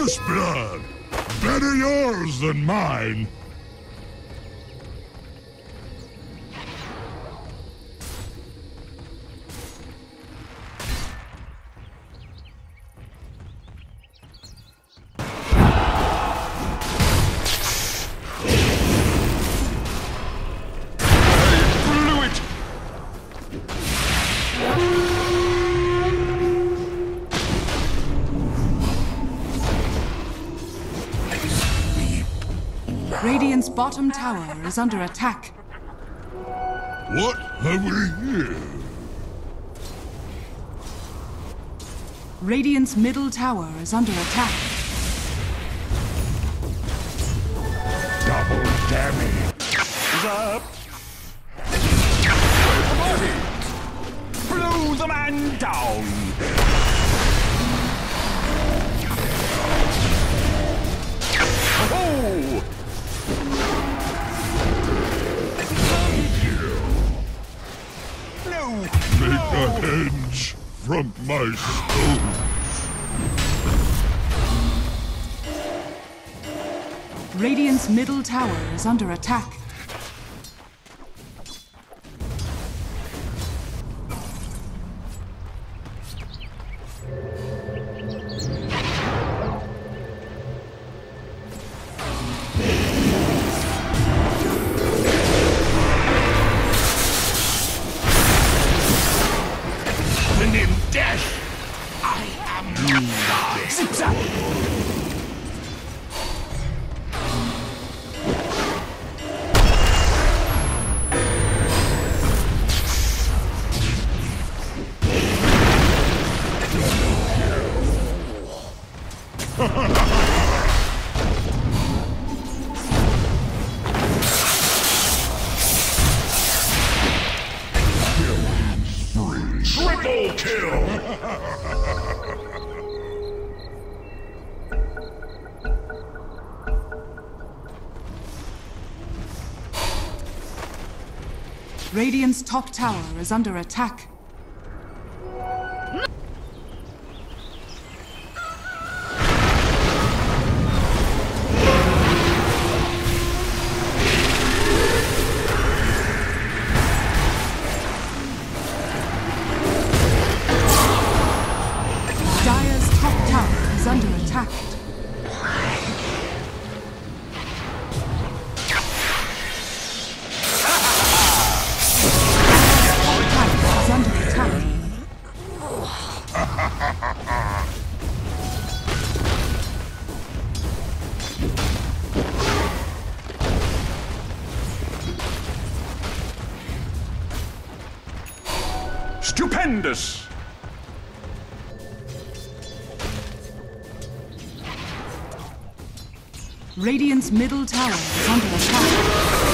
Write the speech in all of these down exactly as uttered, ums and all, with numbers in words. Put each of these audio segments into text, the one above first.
First blood! Better yours than mine! Radiant's bottom tower is under attack. What have we here? Radiant's middle tower is under attack. Double damage! Up! Blow the man down! Oh! No! Make a hedge from my stones. Radiant's middle tower is under attack. Triple kill! Radiant's top tower is under attack. Dire's top tower is under attack. Stupendous! Radiant's middle tower is under attack.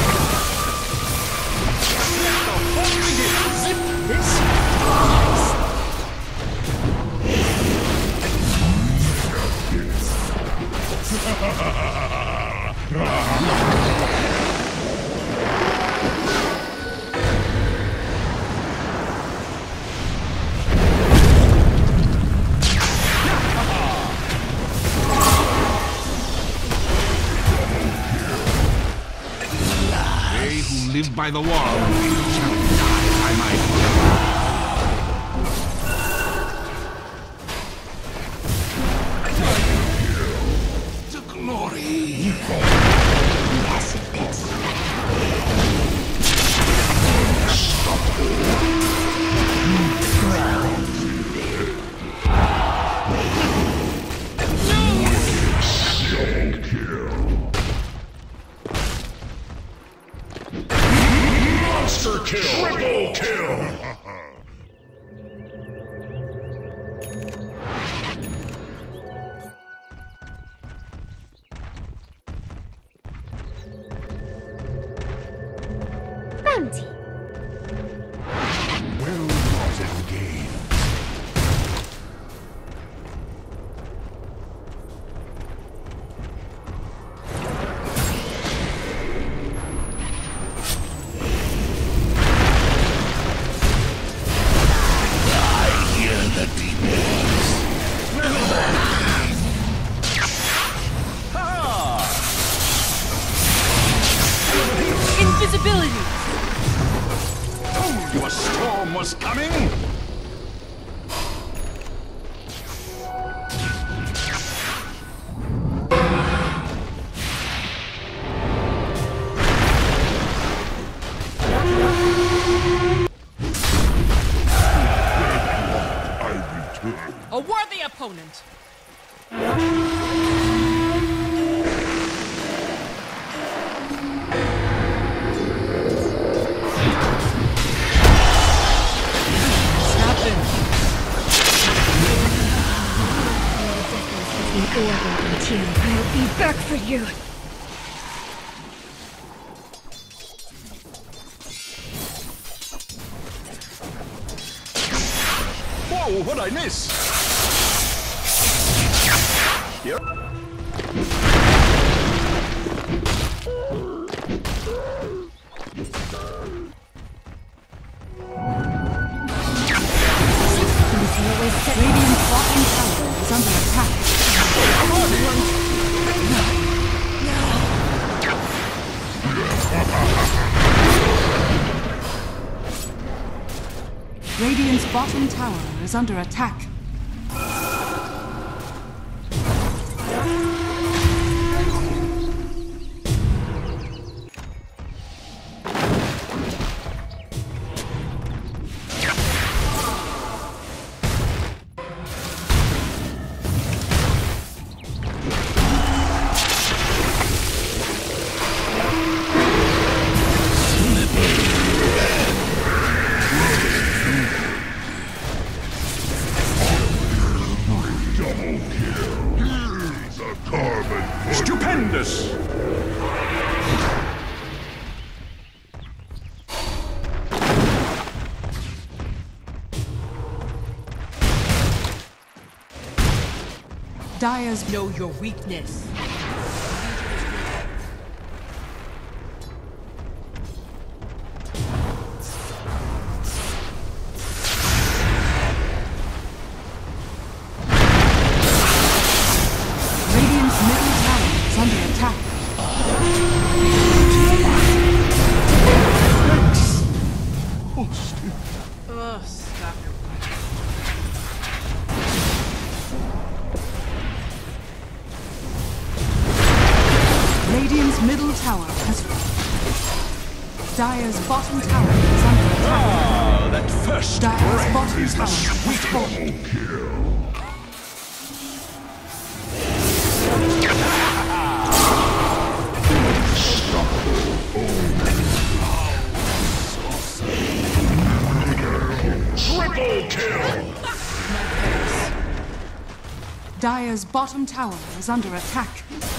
They who live by the wall shall die by my hand. To glory! Monster kill! Triple kill! Bounty. Well fought and gained. I hear the deep. A worthy opponent. I'll be back for you. Whoa, what'd I miss? Yep. Radiant's bottom tower is under attack. Radiant's bottom tower is under attack. Stupendous! Dire's know your weakness. Radiant's middle tower has fallen. Dire's bottom tower is under attack. Ah, that first Dire's breath bottom is the tower has sweet fallen. Kill. Triple kill! Dire's bottom tower is under attack.